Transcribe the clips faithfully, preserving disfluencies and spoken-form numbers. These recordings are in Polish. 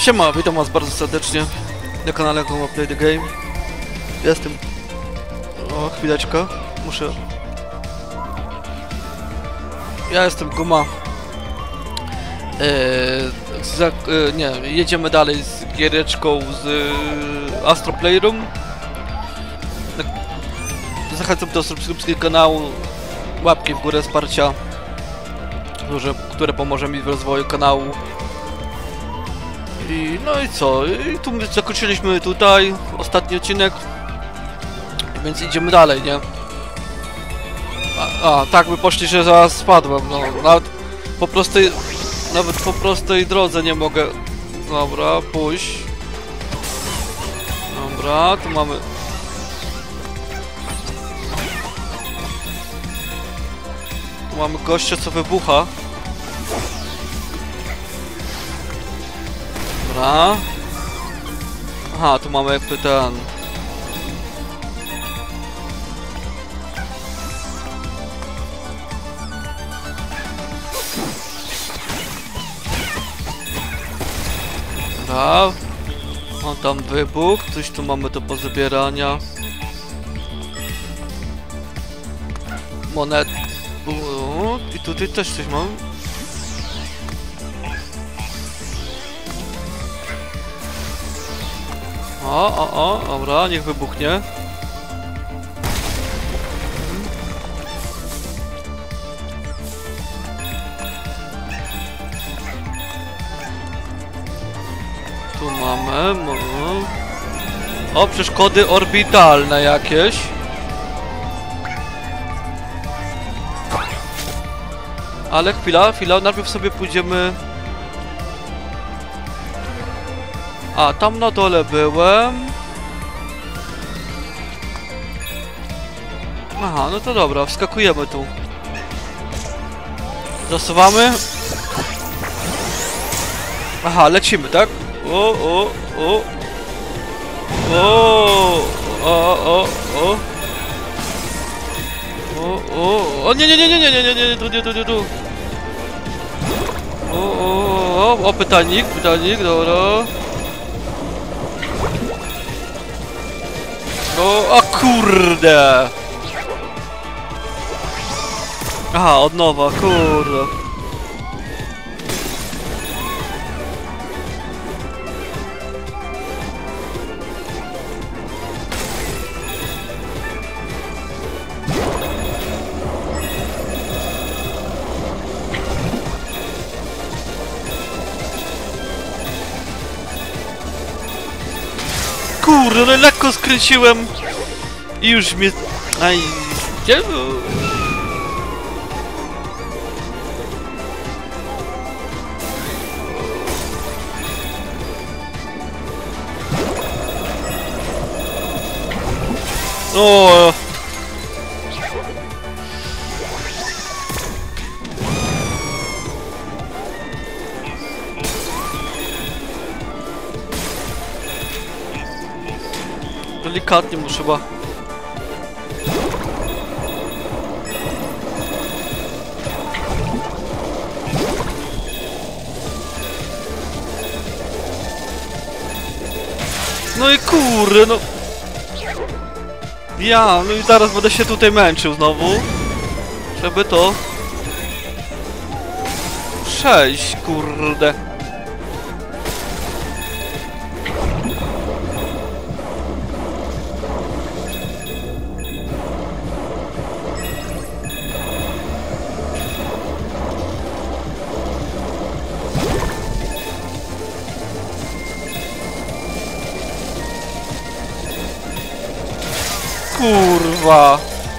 Siema, witam was bardzo serdecznie na kanale Guma Play the Game. Jestem... O, chwileczkę, muszę... Ja jestem Guma. Eee, za, e, nie, jedziemy dalej z giereczką z e, Astro Playroom. Zachęcam do subskrypcji kanału, łapki w górę, wsparcia, które, które pomoże mi w rozwoju kanału. I no i co? I tu zakończyliśmy tutaj ostatni odcinek, więc idziemy dalej, nie? A, a tak by poszli, że zaraz spadłem, no. Nawet po prostej, nawet po prostej drodze nie mogę. Dobra, pójść. Dobra, tu mamy... Tu mamy gościa, co wybucha. Dobra. Aha, tu mamy jakby ten... Dobra. O, tam wybuch. Coś tu mamy do pozabierania. Monet. O, i tutaj też coś mam. O, o, o, dobra, niech wybuchnie. Tu mamy... O, przeszkody orbitalne jakieś. Ale chwila, chwila, najpierw sobie pójdziemy... A, tam na dole byłem. Aha, no to dobra, wskakujemy tu. Zasuwamy. Aha, lecimy, tak? O, o, o. O, o, o, o. O, o, o, nie, nie, nie, nie, nie, nie, nie, nie, tu, nie, tu, nie, tu. O, o, o, o, pytanik, pytanik, dobra. No, a kurde! Aha, od nowa, kurde. Kurde, no lekko skręciłem i już mnie... Aj... Gdzie? O. Delikatnie muszę chyba. No i kurde, no. Ja, no i zaraz będę się tutaj męczył znowu, żeby to przejść, kurde. Kurwa.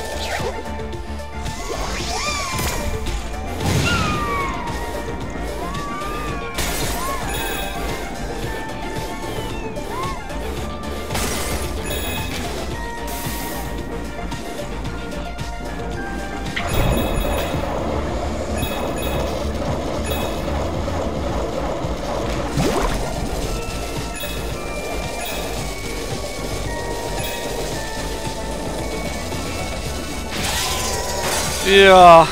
Ja.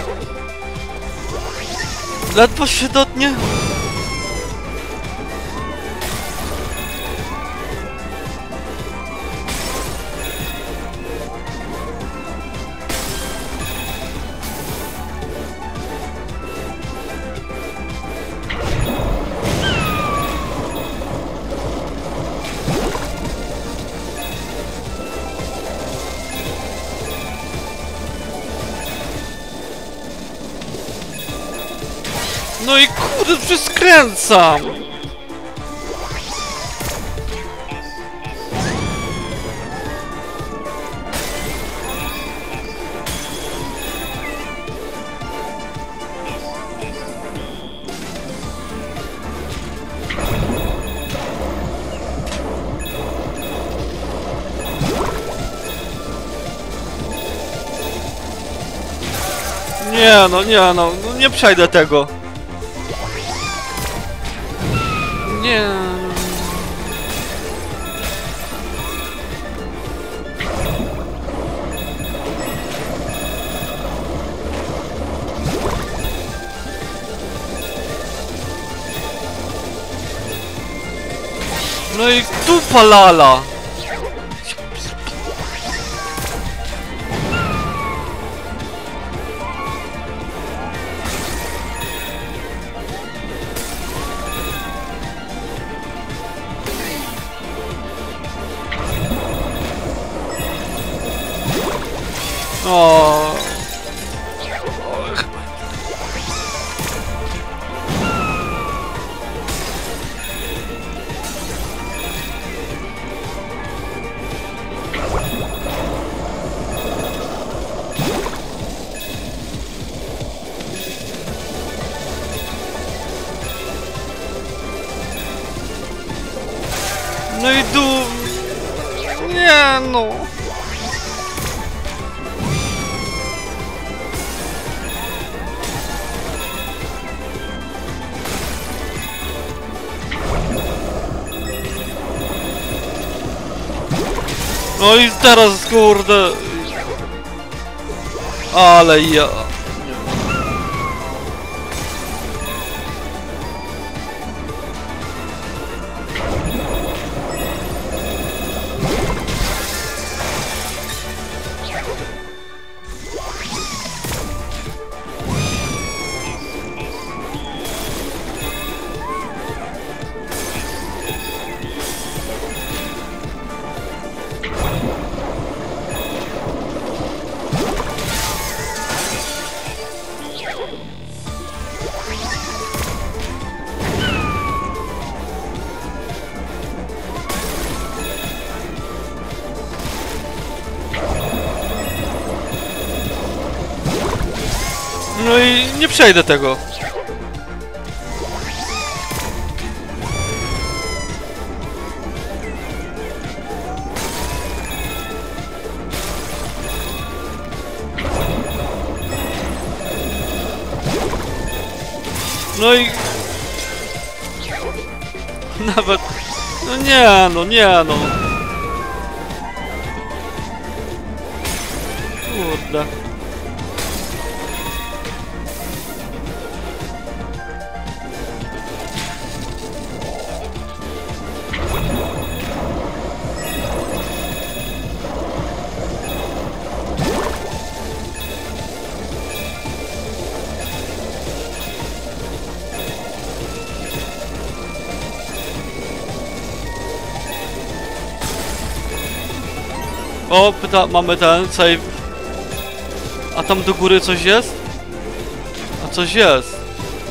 Ledwo się dotnie. No i kurde, przeskręcam! Nie no, nie no, no nie przejdę tego. Nie. No i dupa lala. O. No i du... Nie no. No i teraz kurde. Ale ja... No i nie przejdę tego. No i... Nawet... No nie no, nie no. Kurde. O, pyta, mamy ten save. A tam do góry coś jest? A coś jest.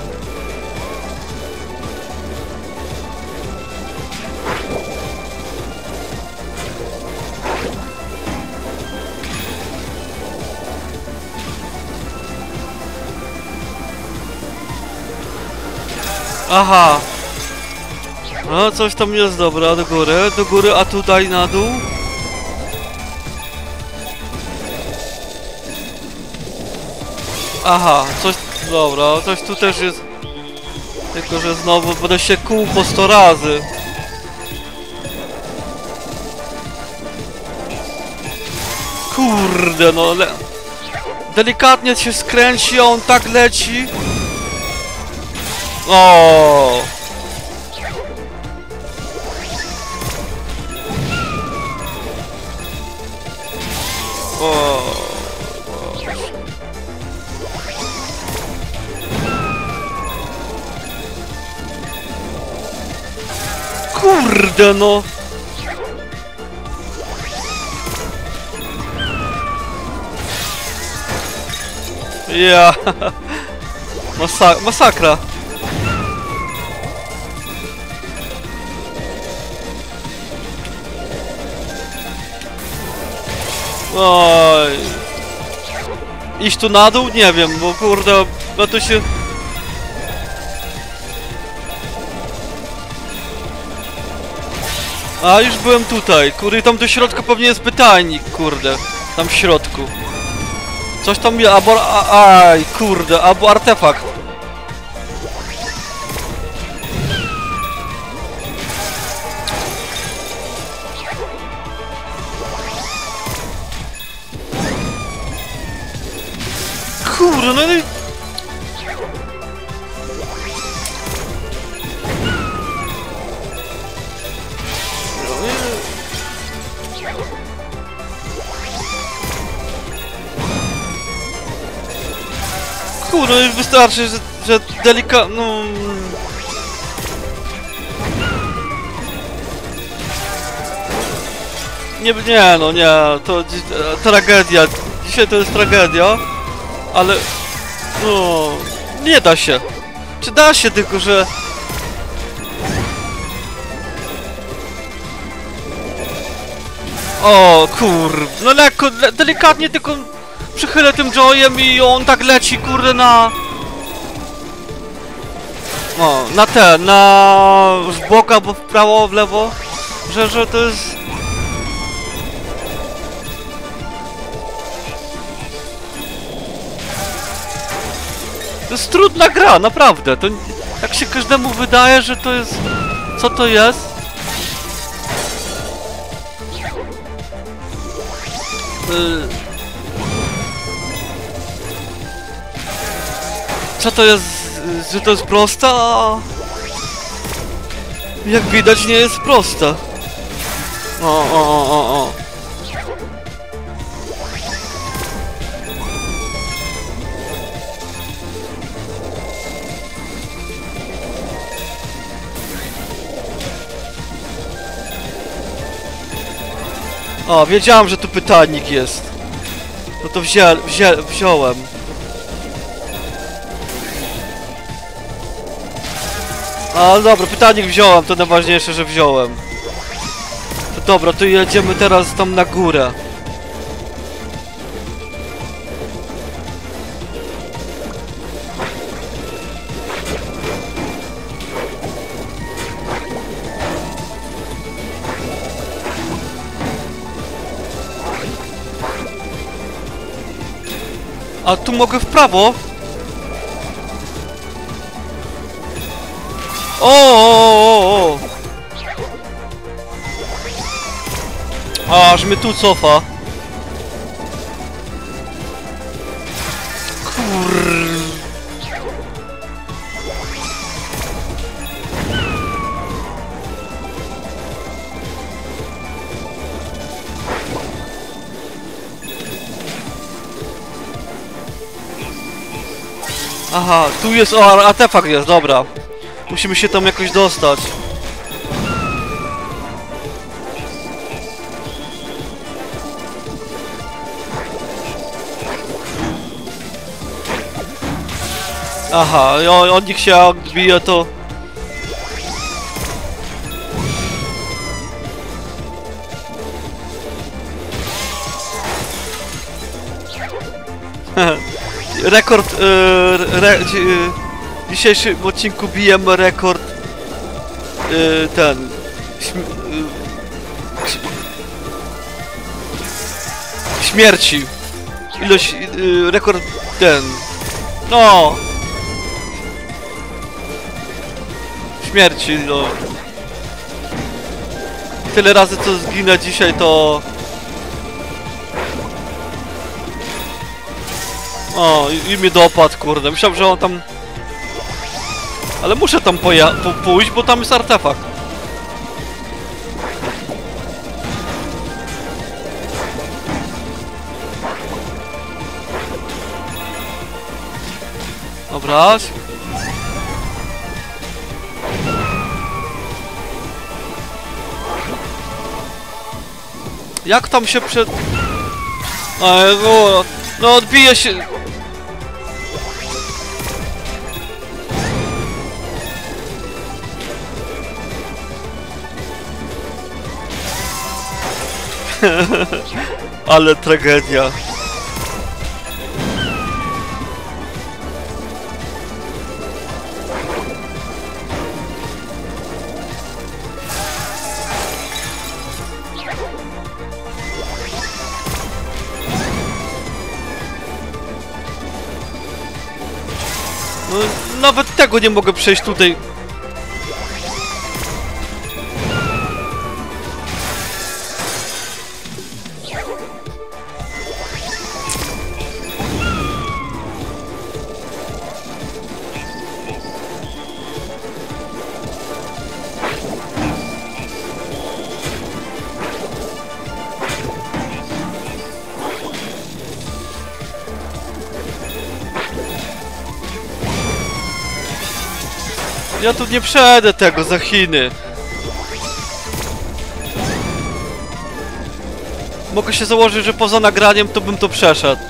Aha. No, coś tam jest, dobra, do góry, do góry, a tutaj na dół? Aha, coś... Dobra, coś tu też jest... Tylko, że znowu będę się kół po sto razy. Kurde, no le... Delikatnie się skręci, a on tak leci. O. O. Kurde no! Ja... Masa masakra! Oj. Iść tu na dół? Nie wiem, bo kurde, no to się... A, już byłem tutaj, kurde, tam do środka pewnie jest pytajnik, kurde. Tam w środku. Coś tam jest, albo... Aj, kurde, albo artefakt. Kurde, no i... Kurde, już wystarczy, że, że delika... no... Nie, nie, no nie, to dzi tragedia. Dzisiaj to jest tragedia, ale... no... nie da się. Czy da się, tylko że... O kur... no lekko, le delikatnie tylko przychylę tym joyem i on tak leci, kurde, na... O, na te, na... w bok albo w prawo, w lewo, że, że to jest... To jest trudna gra, naprawdę, to... tak się każdemu wydaje, że to jest... co to jest? Co to jest, że to jest prosta? Jak widać, nie jest prosta. O, o, o, o, o. O, wiedziałem, że tu pytajnik jest. No to wzię, wzię, wziąłem. A dobra, pytajnik wziąłem, to najważniejsze, że wziąłem. To dobra, to jedziemy teraz tam na górę. A tu mogę w prawo? O, o, o, o. Aż mnie tu cofa. Kur... Aha, tu jest, o, artefakt jest, dobra. Musimy się tam jakoś dostać. Aha, i on, od nich się odbije, to... Rekord, yy, re, dzi, yy, w dzisiejszym odcinku bijemy rekord, yy, ten, śm, yy, śmierci, ilość, yy, rekord, ten, no, śmierci, no, tyle razy co zginę dzisiaj, to... O, i, i mnie dopadł, kurde. Myślałem, że on tam... Ale muszę tam poja po pójść, bo tam jest artefakt. Dobra. Jak tam się przed... No, no odbije się... Ale tragedia. No, nawet tego nie mogę przejść tutaj. Ja tu nie przejdę tego za Chiny. Mogę się założyć, że poza nagraniem to bym to przeszedł.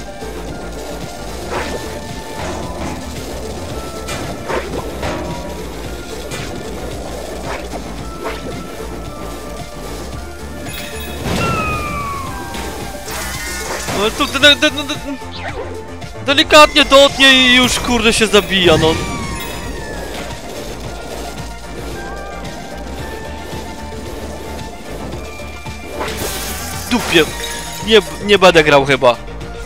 No tu de de de delikatnie dotknie i już kurde się zabija, no. Dupie. Nie, nie będę grał chyba.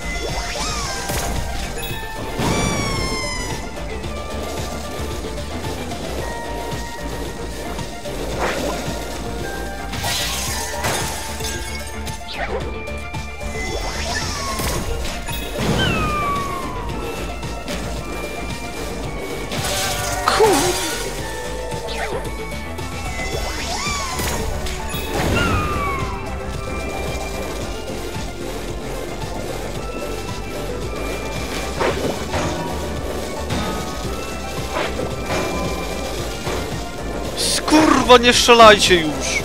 Kurwa, nie strzelajcie już!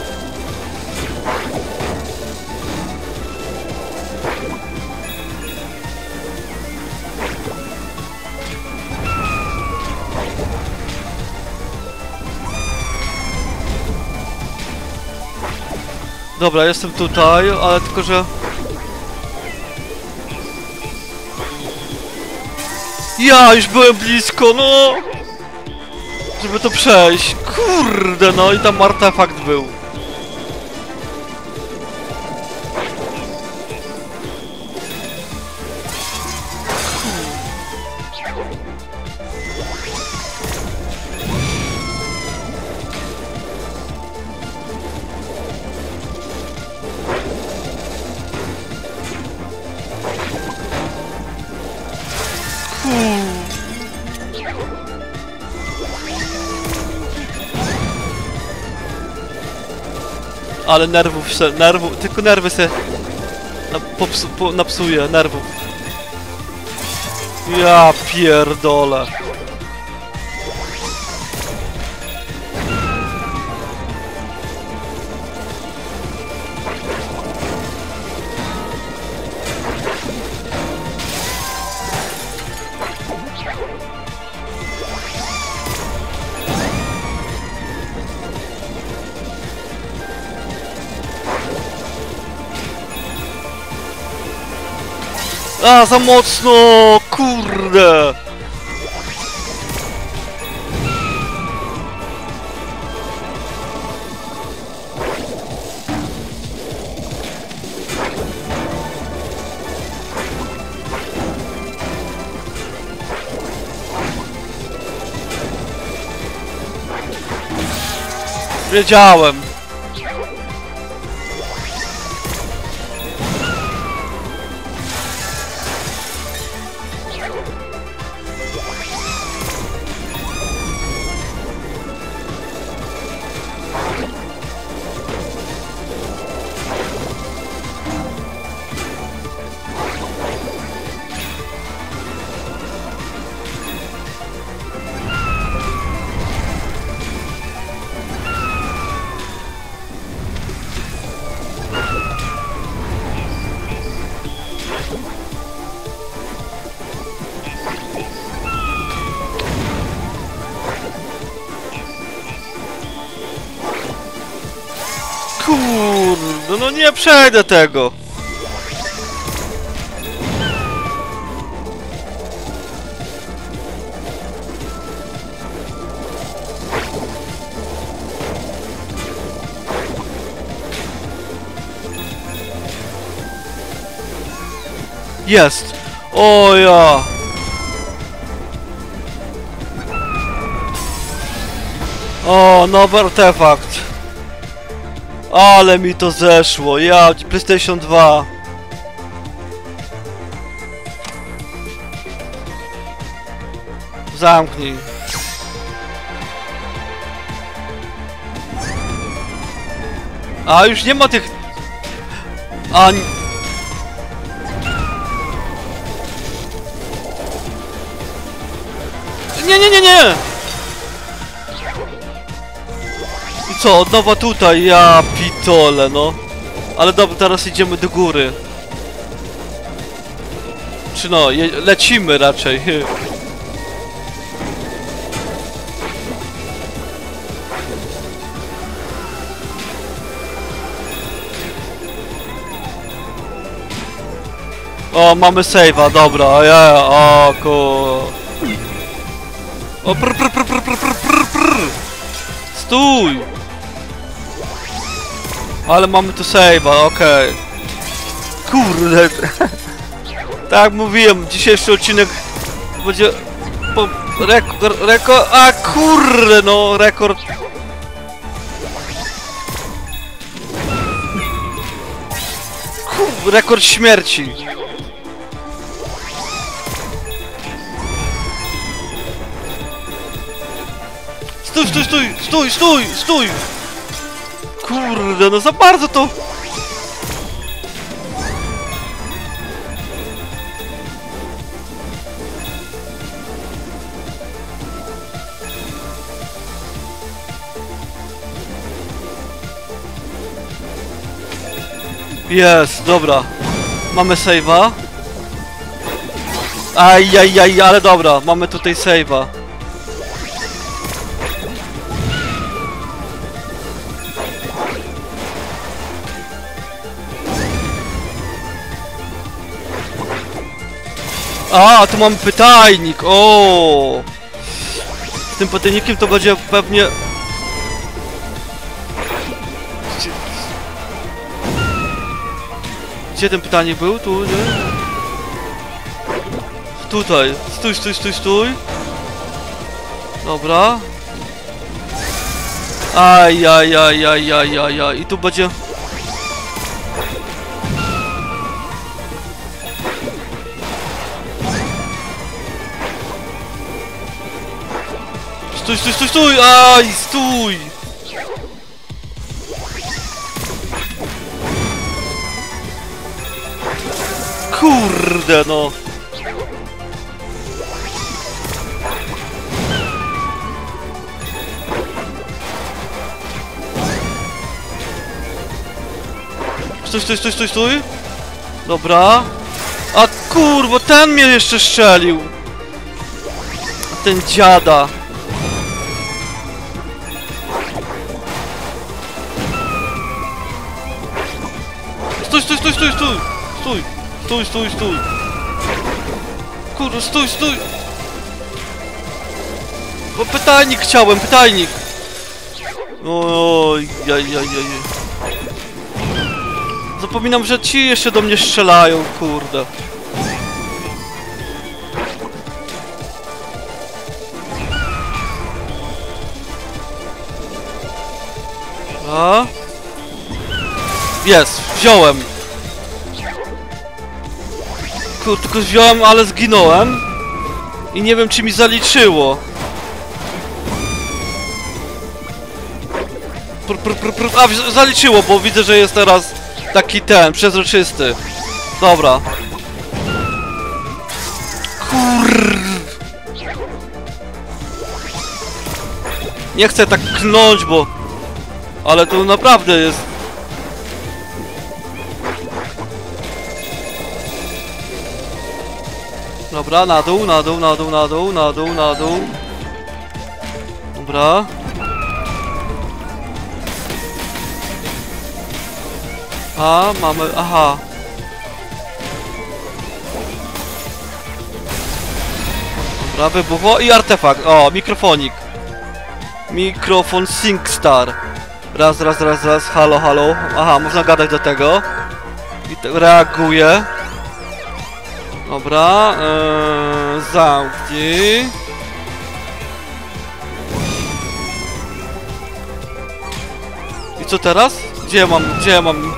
Dobra, jestem tutaj, ale tylko że... Ja już byłem blisko, no! Żeby to przejść. Kurde, no i tam artefakt był. Ale nerwów se, nerwów, tylko nerwy se na, popsu, po, napsuje, nerwów. Ja pierdolę. A, za mocno! Kurde! Wiedziałem! Kurde, no nie przejdę tego. Jest! O ja! O, nowy artefakt! Ale mi to zeszło! Ja, PlayStation dwa! Zamknij! A, już nie ma tych... A... Nie, nie, nie, nie! I co, od nowa tutaj? Ja pitole, no. Ale dobra, teraz idziemy do góry. Czy no, je lecimy raczej. O, mamy save'a, dobra, ja, o, ku... O, prr, prr, prr, prr, prr, prr, prr, prr. Stój! Ale mamy tu save'a, okej. Okay. Kurde. Tak mówiłem, dzisiejszy odcinek będzie... Po, rekord, rekord... A kurde, no, rekord... Kur, rekord śmierci. Stój, stój, stój, stój, stój, stój! Kurde, no za bardzo to... Jest, dobra. Mamy save'a. Ajajaj, ale dobra, mamy tutaj save'a. A, tu mam pytajnik, o. Z tym pytajnikiem to będzie pewnie... Gdzie, Gdzie ten pytajnik był? Tu, nie? Tutaj. Stój, stój, stój, stój. Dobra. Aj, aj, aj, aj, aj, aj, aj. I tu będzie... Stój, stój, stój, stój! Aj, stój! Kurde, no! Stój, stój, stój, stój, stój! Dobra. A kurwa, ten mnie jeszcze strzelił! Ten dziada! Stój, stój, stój, stój, stój! Stój! Stój, stój, stój! Kurde, stój, stój! Bo pytajnik chciałem, pytajnik! Oj, jaj, jaj, jaj. Zapominam, że ci jeszcze do mnie strzelają, kurde. A? Jest, wziąłem. Kurde, tylko wziąłem, ale zginąłem. I nie wiem, czy mi zaliczyło. Pr, pr, pr, pr. A, zaliczyło, bo widzę, że jest teraz taki ten, przezroczysty. Dobra. Kur... Nie chcę tak knąć, bo... Ale to naprawdę jest... Dobra, na dół, na dół, na dół, na dół, na dół, na dół. Dobra. A, mamy... aha. Dobra, wybuchło i artefakt. O, mikrofonik. Mikrofon SingStar. Raz, raz, raz, raz. Halo, halo. Aha, można gadać do tego. I te reaguje. Dobra. Yy, zamknij. I co teraz? Gdzie ja mam? Gdzie ja mam?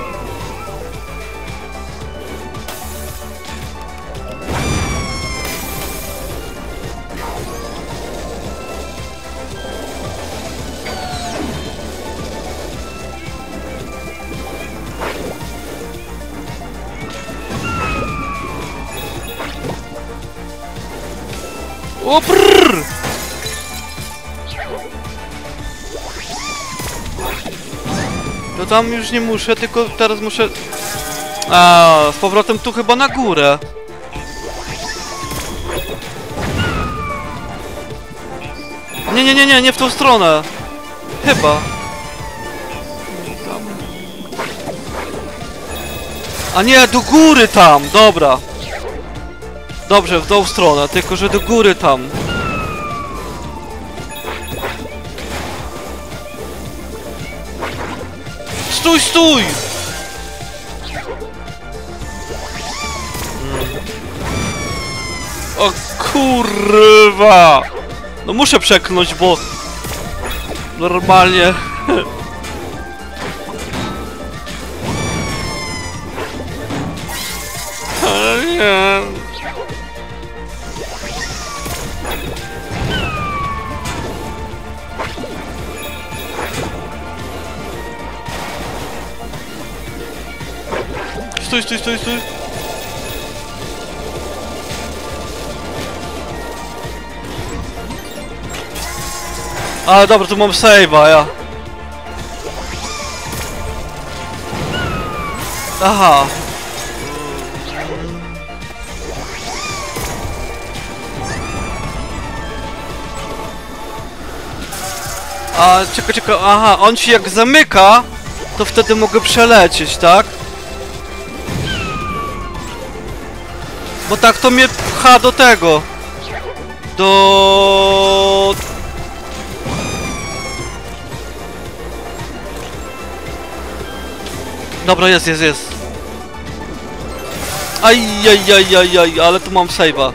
O brrr! To tam już nie muszę, tylko teraz muszę... A, z powrotem tu chyba na górę. Nie, nie, nie, nie, nie w tą stronę. Chyba. A nie, do góry tam, dobra. Dobrze, w tą stronę, tylko że do góry tam. Stój, stój! Hmm. O kurwa! No muszę przekląć, bo... normalnie... Ale nie... Stój, stój, stój, stój. Ale dobra, tu mam save'a, ja. Aha. A, czekaj, czekaj, aha, on się jak zamyka, to wtedy mogę przelecieć, tak? Bo tak to mnie pcha do tego. Do... Dobra, jest, jest, jest. Ajajajajaj, ale tu mam save'a.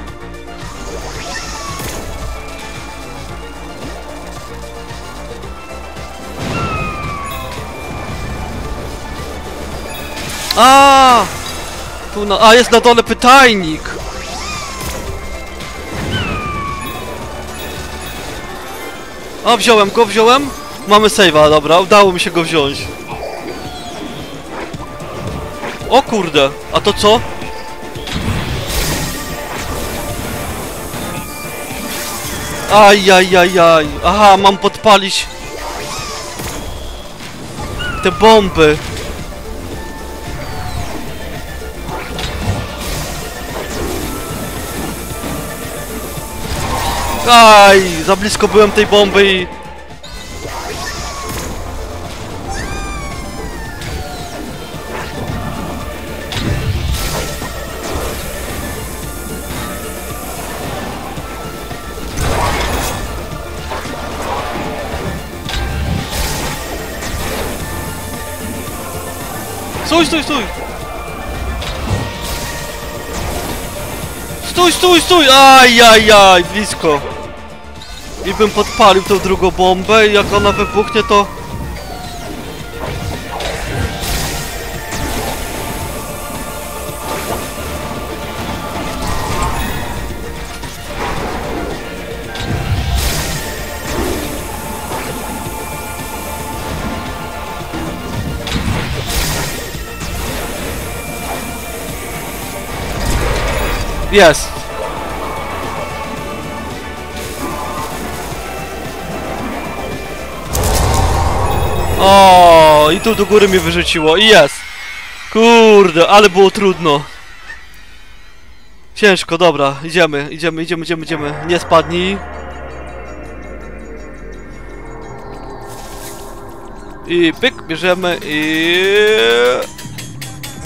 A, tu na... A, jest na dole pytajnik. A, wziąłem go, wziąłem. Mamy save'a, dobra, udało mi się go wziąć. O kurde, a to co? Ajajajaj. Aha, mam podpalić te bomby. Aj, za blisko byłem tej bomby i... Stój, stój, stój! Stój, stój, stój! Ajajaj, blisko! I bym podpalił tą drugą bombę i jak ona wybuchnie, to... Jest! O, i tu do góry mnie wyrzuciło i jest! Kurde, ale było trudno. Ciężko, dobra, idziemy, idziemy, idziemy, idziemy, idziemy. Nie spadnij. I pyk, bierzemy i...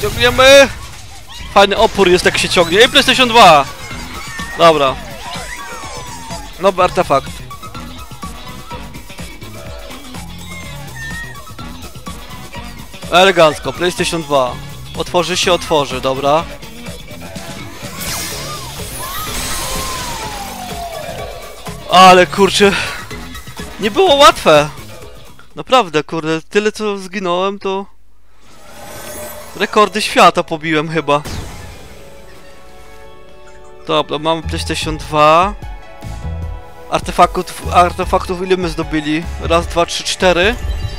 Ciągniemy! Fajny opór jest, jak się ciągnie. I PlayStation dwa! Dobra. Nowy artefakt. Elegancko, PlayStation dwa. Otworzy się, otworzy, dobra. Ale kurczę, nie było łatwe. Naprawdę, kurde, tyle co zginąłem, to rekordy świata pobiłem chyba. Dobra, mamy PlayStation dwa. Artefaktów, artefaktów ile my zdobyli? Raz, dwa, trzy, cztery.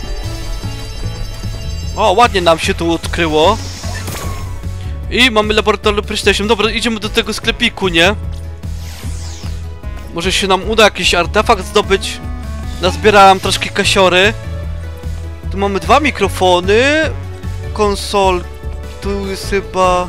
O, ładnie nam się tu odkryło. I mamy laboratorium PlayStation. Dobra, idziemy do tego sklepiku, nie? Może się nam uda jakiś artefakt zdobyć. Nazbierałem troszkę kasiory. Tu mamy dwa mikrofony. Konsol. Tu jest chyba...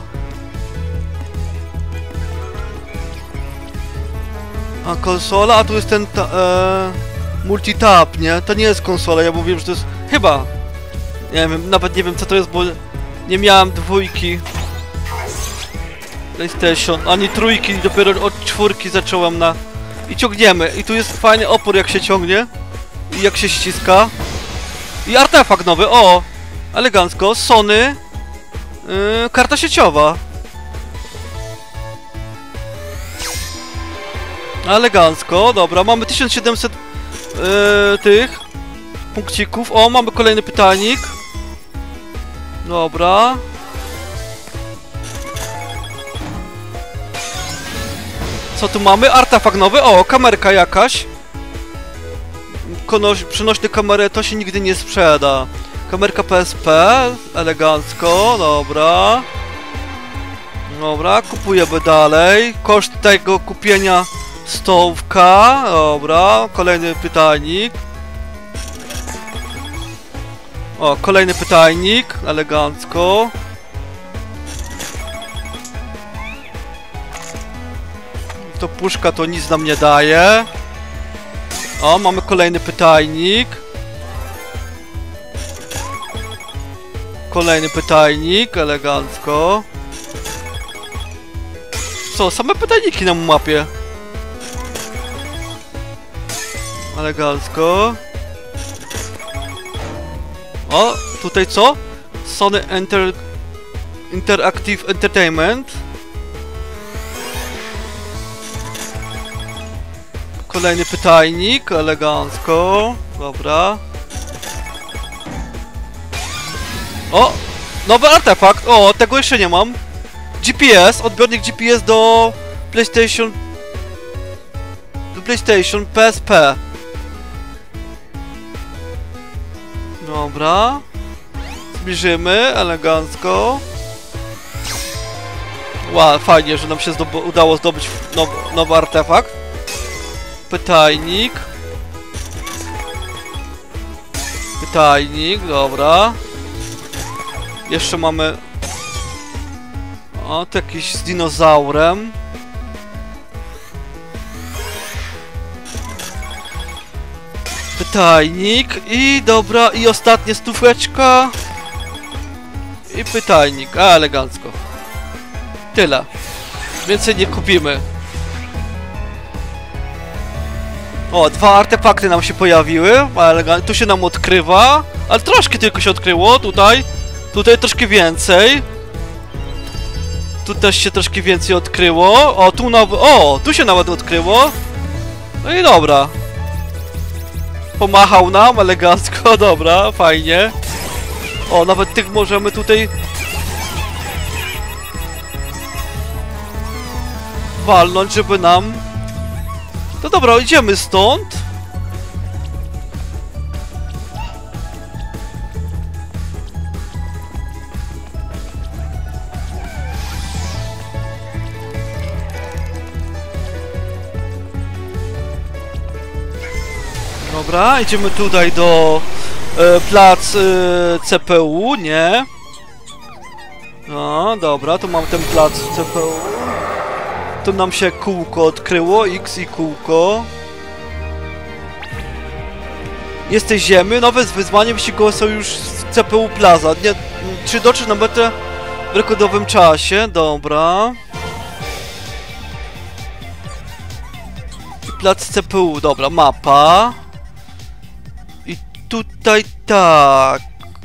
A konsola, a tu jest ten ta, e, multitap, nie? To nie jest konsola, ja mówiłem, że to jest... Chyba. Nie wiem, nawet nie wiem co to jest, bo nie miałem dwójki PlayStation, ani trójki, dopiero od czwórki zacząłem na... I ciągniemy, i tu jest fajny opór jak się ciągnie i jak się ściska. I artefakt nowy, o! Elegancko, Sony yy, karta sieciowa. Elegancko, dobra, mamy tysiąc siedemset yy, tych punkcików. O, mamy kolejny pytajnik. Dobra. Co tu mamy? Artefakt nowy. O, kamerka jakaś. Konoś, przynośny kamerę to się nigdy nie sprzeda. Kamerka P S P. Elegancko, dobra. Dobra, kupujemy dalej. Koszt tego kupienia stówka. Dobra, kolejny pytajnik. O, kolejny pytajnik. Elegancko. To puszka to nic nam nie daje. O, mamy kolejny pytajnik. Kolejny pytajnik, elegancko. Co, same pytajniki nam mapie. Elegancko. O, tutaj co? Sony Enter... Interactive Entertainment. Kolejny pytajnik, elegancko. Dobra. O! Nowy artefakt! O, tego jeszcze nie mam. G P S, odbiornik G P S do PlayStation... Do PlayStation P S P. Dobra. Zbliżymy, elegancko. Wow, fajnie, że nam się zdob udało zdobyć now nowy artefakt. Pytajnik. Pytajnik, dobra. Jeszcze mamy... O, to jakiś z dinozaurem. Pytajnik i dobra, i ostatnia stóweczka. I pytajnik, a elegancko. Tyle. Więcej nie kupimy. O, dwa artefakty nam się pojawiły, ale tu się nam odkrywa. Ale troszkę tylko się odkryło, tutaj. Tutaj troszkę więcej. Tu też się troszkę więcej odkryło. O, tu nowy... O, tu się nawet odkryło. No i dobra. Pomachał nam, elegancko, dobra, fajnie. O, nawet tych możemy tutaj... walnąć, żeby nam... No dobra, idziemy stąd. Dobra, idziemy tutaj do e, plac e, C P U, nie? No, dobra, tu mam ten plac C P U. Tu nam się kółko odkryło, X i kółko. Jesteś ziemi, nowe wyzwanie wyścigowe są już z C P U Plaza. Nie, czy dotrzeć na metę w rekordowym czasie, dobra. I plac C P U, dobra, mapa. I tutaj tak.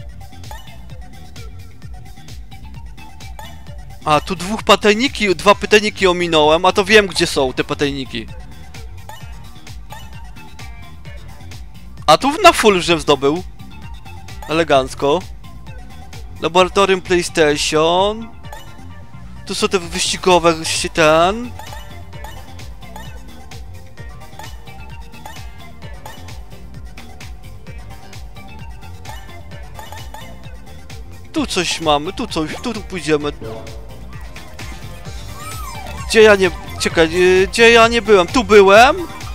A, tu dwóch patajniki, dwa patajniki ominąłem, a to wiem, gdzie są te patajniki. A tu na full żem zdobył. Elegancko. Laboratorium PlayStation. Tu są te wyścigowe, ten. Tu coś mamy, tu coś, tu, tu pójdziemy. Gdzie ja nie... Czekaj, gdzie ja nie byłem? Tu byłem.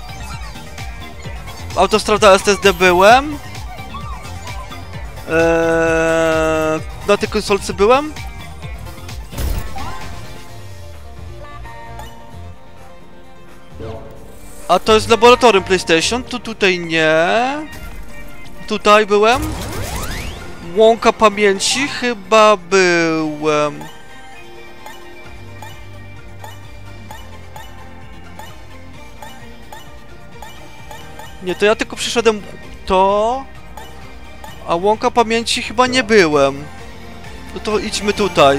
Autostrada S S D byłem. Eee, na tej konsolce byłem. A to jest laboratorium PlayStation. Tu tutaj nie. Tutaj byłem. Łąka pamięci chyba byłem. Nie, to ja tylko przeszedłem to. A łąka pamięci chyba nie byłem. No to idźmy tutaj.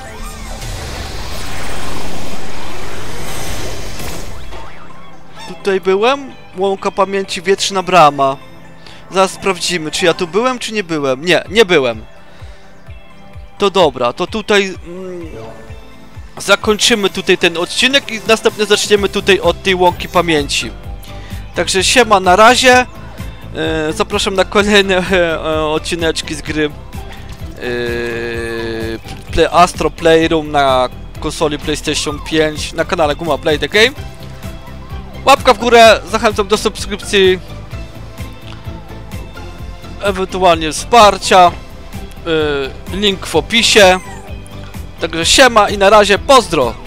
Tutaj byłem. Łąka pamięci, wietrzna brama. Zaraz sprawdzimy, czy ja tu byłem, czy nie byłem. Nie, nie byłem. To dobra, to tutaj mm, zakończymy tutaj ten odcinek i następnie zaczniemy tutaj od tej łąki pamięci. Także siema, na razie. Yy, zapraszam na kolejne e, odcineczki z gry yy, Play, Astro Playroom na konsoli PlayStation pięć na kanale Guma Play the Game. Łapka w górę, zachęcam do subskrypcji, ewentualnie wsparcia. Yy, link w opisie. Także siema i na razie, pozdro!